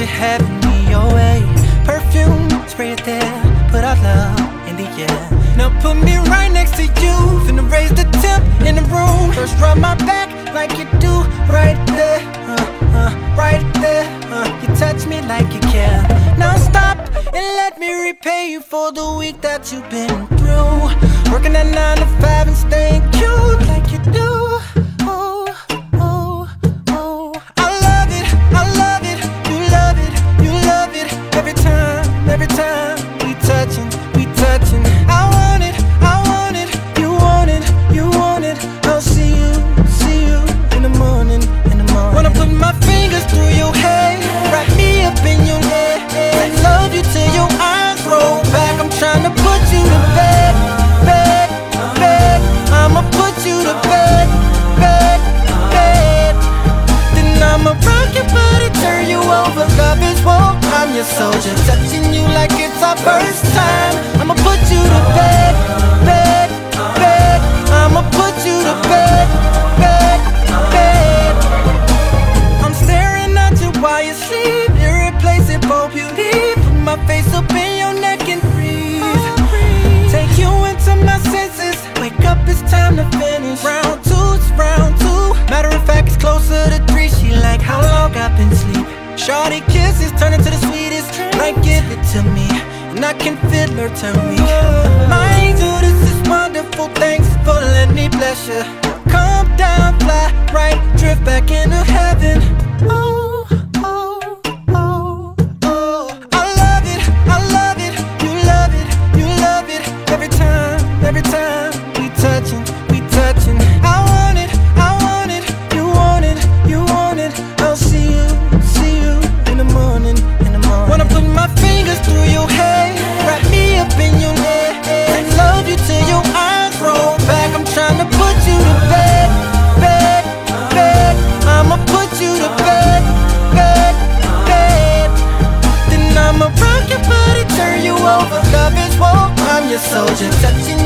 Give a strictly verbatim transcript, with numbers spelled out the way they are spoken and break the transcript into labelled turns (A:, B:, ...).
A: you're having me your way. Perfume, spray it there, put our love in the air. Now put me right next to you, finna raise the temp in the room. First rub my back like you do, right there, uh, uh, right there, uh, you touch me like you care. Now stop and let me repay you for the week that you've been through. Working at nine to five and staying cute like you do. Oh, oh, oh, I love it, I love it, you love it, you love it. Every time, every time we touching, we touching. I want it, I want it, you want it, you want it. I'll see you, see you in the morning, in the morning. Wanna put my fingers through your hair, wrap me up in your neck, and love you till your eyes roll back. I'm trying to put you to bed, bed, bed. I'ma put you to bed, bed, bed. Then I'ma rock your body, turn you over, love is war. I'm your soldier, touching you like it's our first time. I'ma put you to bed, bed, bed. I'ma put you to bed, bed, bed. I'm staring at you while you sleep, irreplaceable beauty. Put my face up in your neck and breathe. Take you into my senses, wake up, it's time to finish. Round two, it's round two. Matter of fact, it's closer to three. She like, how long I've been sleep. Shorty kisses turn into the sweetest. Like, give it to me, and I can feel her turn weak. My angel, this is wonderful, thanks for letting me bless you. Come down, fly right, drift back into heaven. Oh, oh, oh, oh. I love it, I love it, you love it, you love it. Every time, every time we touching, we touching. I want it, I want it, you want it, you want it. I'll see you, see you in the morning, in the morning. Wanna put my fingers through your hair, wrap me up in your neck, and love you till your eyes roll back. I'm trying to put you to bed, bed, bed. I'ma put you to bed, bed, bed. Then I'ma rock your body, turn you over, love is war. I'm your soldier, touching